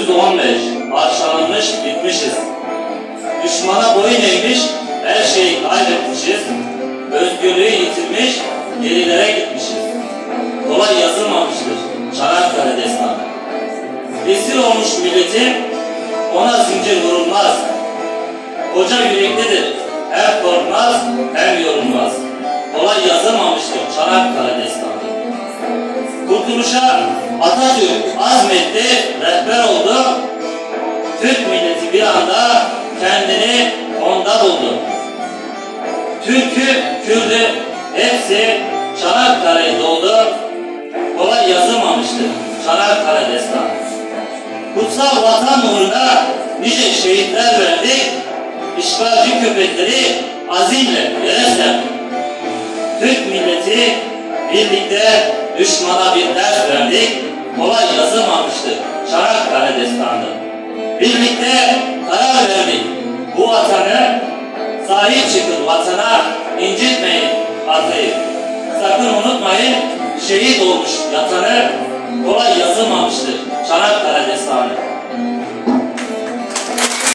1915 parçalanmış gitmişiz. Düşmana boyun eğmiş, her şeyi kaybetmişiz. Özgürlüğü yitirmiş, gerilere gitmişiz. Kolay yazılmamıştır Çanakkale destanı. Esir olmuş milletim, ona zincir vurulmaz. Koca yüreklidir, hem korkmaz hem yorulmaz. Kolay yazılmamıştır Çanakkale destanı. Kurtuluşa Atatürk azmetti, rehber oldu. Türk milleti bir anda kendini onda buldu. Türk'ü, Kürt'ü hepsi Çanakkale'ye doldu. Kolay yazılmamıştır Çanakkale destanı. Kutsal vatan uğruna nice şehitler verdik. İşgalci köpekleri azimle yere serdik. Türk milleti birlikte düşmana bir ders verdik. Kolay yazılmamıştır Çanakkale destanı. Birlikte karar verdik. Bu vatanı sahip çıkın, vatana incitmeyin atayı. Sakın unutmayın, şehit olmuş yatanı. Kolay yazılmamıştır Çanakkale destanı.